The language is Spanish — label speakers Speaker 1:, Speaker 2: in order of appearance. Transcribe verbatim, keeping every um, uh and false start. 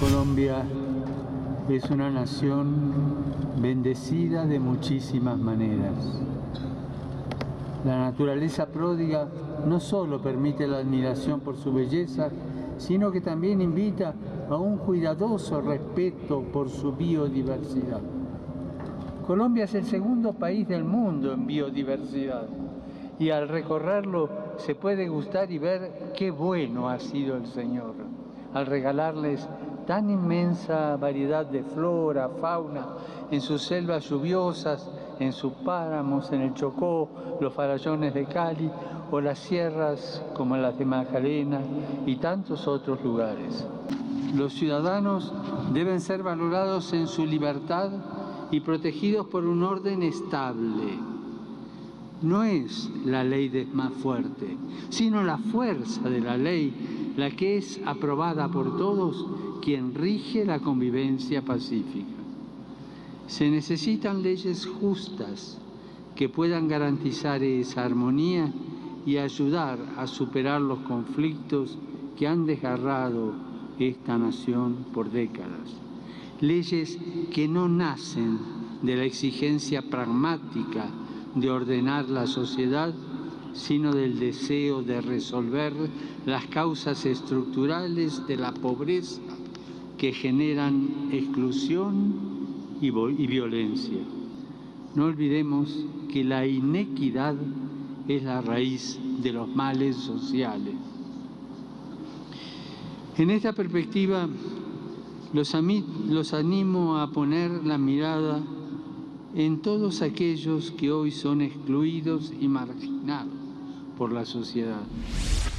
Speaker 1: Colombia es una nación bendecida de muchísimas maneras. La naturaleza pródiga no solo permite la admiración por su belleza, sino que también invita a un cuidadoso respeto por su biodiversidad. Colombia es el segundo país del mundo en biodiversidad y al recorrerlo se puede gustar y ver qué bueno ha sido el Señor al regalarles tan inmensa variedad de flora, fauna, en sus selvas lluviosas, en sus páramos, en el Chocó, los farallones de Cali o las sierras como las de Magdalena y tantos otros lugares. Los ciudadanos deben ser valorados en su libertad y protegidos por un orden estable. No es la ley de más fuerte, sino la fuerza de la ley, la que es aprobada por todos, quien rige la convivencia pacífica. Se necesitan leyes justas que puedan garantizar esa armonía y ayudar a superar los conflictos que han desgarrado esta nación por décadas. Leyes que no nacen de la exigencia pragmática de ordenar la sociedad, sino del deseo de resolver las causas estructurales de la pobreza que generan exclusión y, y violencia. No olvidemos que la inequidad es la raíz de los males sociales. En esta perspectiva, los, los animo a poner la mirada en todos aquellos que hoy son excluidos y marginados por la sociedad.